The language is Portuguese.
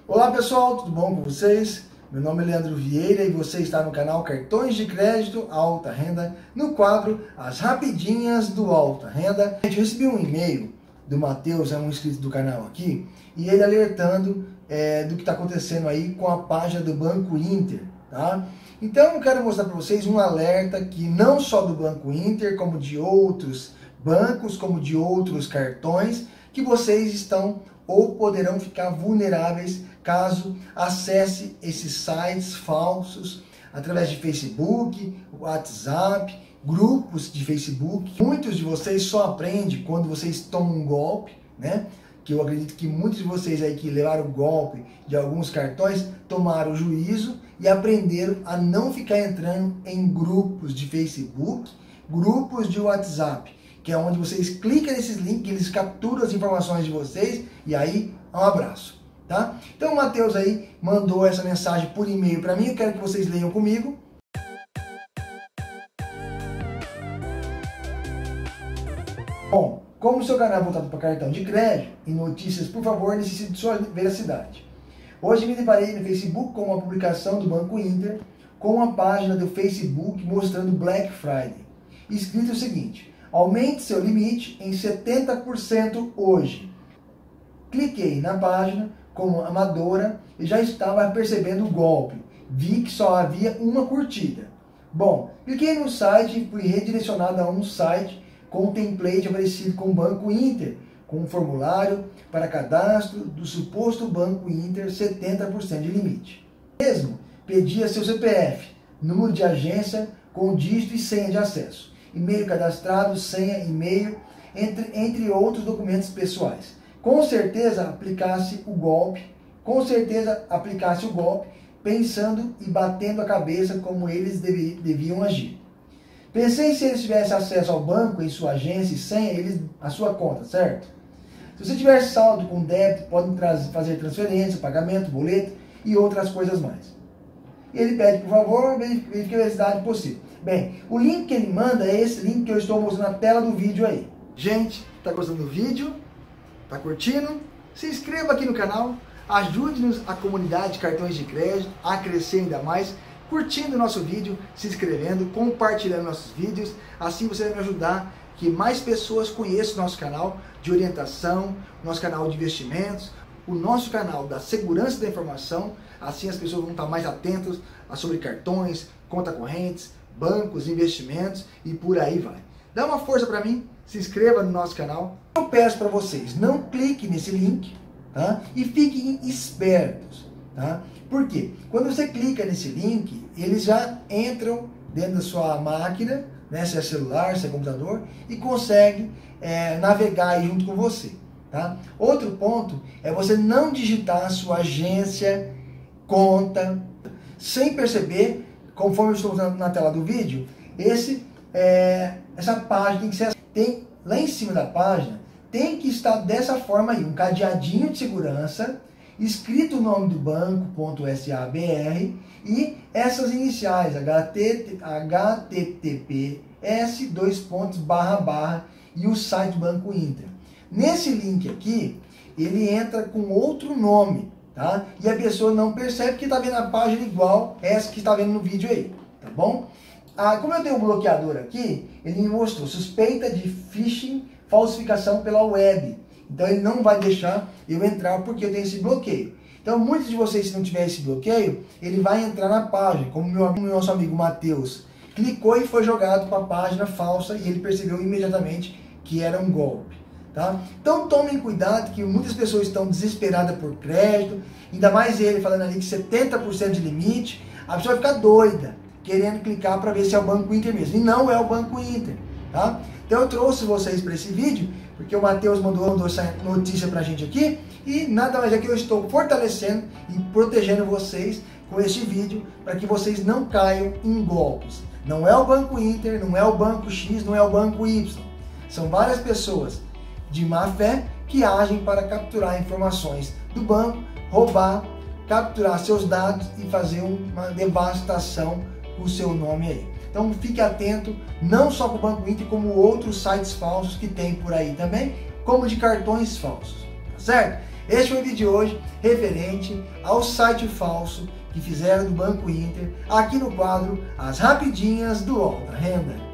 Olá pessoal, tudo bom com vocês? Meu nome é Leandro Vieira e você está no canal Cartões de Crédito Alta Renda, no quadro As Rapidinhas do Alta Renda. Eu recebi um e-mail do Matheus, é um inscrito do canal aqui, e ele alertando do que está acontecendo aí com a página do Banco Inter, tá? Então eu quero mostrar para vocês um alerta que não só do Banco Inter, como de outros bancos, como de outros cartões, que vocês estão ou poderão ficar vulneráveis caso acesse esses sites falsos através de Facebook, WhatsApp, grupos de Facebook. Muitos de vocês só aprendem quando vocês tomam um golpe, né? Que eu acredito que muitos de vocês aí que levaram o golpe de alguns cartões tomaram juízo e aprenderam a não ficar entrando em grupos de Facebook, grupos de WhatsApp, que é onde vocês clicam nesses links, eles capturam as informações de vocês e aí um abraço, tá? Então o Matheus aí mandou essa mensagem por e-mail para mim, eu quero que vocês leiam comigo. Bom, como o seu canal é voltado para cartão de crédito e notícias, por favor, necessite de sua veracidade. Hoje me deparei no Facebook com uma publicação do Banco Inter com uma página do Facebook mostrando Black Friday. Escrito o seguinte: aumente seu limite em 70% hoje. Cliquei na página como amadora e já estava percebendo o golpe. Vi que só havia uma curtida. Bom, cliquei no site e fui redirecionado a um site com um template oferecido com o Banco Inter, com um formulário para cadastro do suposto Banco Inter 70% de limite. Mesmo pedia seu CPF, número de agência com dígito e senha de acesso, e-mail cadastrado, senha, e-mail, entre outros documentos pessoais. Com certeza aplicasse o golpe, pensando e batendo a cabeça como eles deviam agir. Pensei se eles tivessem acesso ao banco em sua agência e senha, a sua conta, certo? Se você tiver saldo com débito, podem fazer transferência, pagamento, boleto e outras coisas mais. Ele pede, por favor, verifique a veracidade possível. Bem, o link que ele manda é esse link que eu estou mostrando na tela do vídeo aí. Gente, tá gostando do vídeo? Tá curtindo? Se inscreva aqui no canal, ajude-nos a comunidade de cartões de crédito a crescer ainda mais, curtindo o nosso vídeo, se inscrevendo, compartilhando nossos vídeos. Assim você vai me ajudar que mais pessoas conheçam o nosso canal de orientação, nosso canal de investimentos, o nosso canal da segurança da informação. Assim as pessoas vão estar mais atentas sobre cartões, conta correntes, bancos, investimentos e por aí vai. Dá uma força para mim, se inscreva no nosso canal. Eu peço para vocês, não clique nesse link, tá? E fiquem espertos, tá? Por quê? Quando você clica nesse link, eles já entram dentro da sua máquina, né, se é celular, se é computador, e conseguem navegar aí junto com você, tá? Outro ponto é você não digitar a sua agência, conta, sem perceber, conforme eu estou mostrando na tela do vídeo, essa página tem que ser, lá em cima da página, tem que estar dessa forma aí, um cadeadinho de segurança, escrito o nome do banco, .sabr, e essas iniciais, https:// e o site do Banco Inter. Nesse link aqui, ele entra com outro nome, tá? E a pessoa não percebe que está vendo a página igual essa que está vendo no vídeo aí, tá bom? Como eu tenho um bloqueador aqui, ele me mostrou suspeita de phishing, falsificação pela web. Então ele não vai deixar eu entrar porque eu tenho esse bloqueio. Então muitos de vocês, se não tiver esse bloqueio, ele vai entrar na página, como nosso amigo Matheus clicou e foi jogado para a página falsa e ele percebeu imediatamente que era um golpe, tá? Então tomem cuidado, que muitas pessoas estão desesperadas por crédito, ainda mais ele falando ali que 70% de limite, a pessoa vai ficar doida, querendo clicar para ver se é o Banco Inter mesmo, e não é o Banco Inter, tá? Então eu trouxe vocês para esse vídeo, porque o Matheus mandou essa notícia pra gente aqui, e nada mais é que eu estou fortalecendo e protegendo vocês com este vídeo, para que vocês não caiam em golpes. Não é o Banco Inter, não é o Banco X, não é o Banco Y. São várias pessoas de má fé que agem para capturar informações do banco, roubar, capturar seus dados e fazer uma devastação com o seu nome aí. Então fique atento, não só com o Banco Inter, como outros sites falsos que tem por aí também, como de cartões falsos, tá certo? Este foi o vídeo de hoje referente ao site falso que fizeram do Banco Inter aqui no quadro As Rapidinhas do Alta Renda.